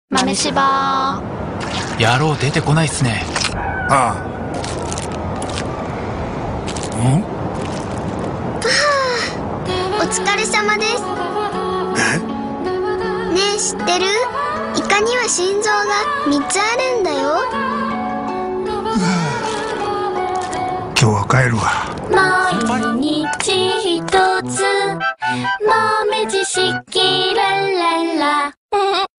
豆柴。 野郎出てこないっすね。 ああ。 お疲れ様です。ねえ、知ってる？イカには心臓が3つあるんだよ。 今日は帰るわ。 毎日一つ豆知識ラララ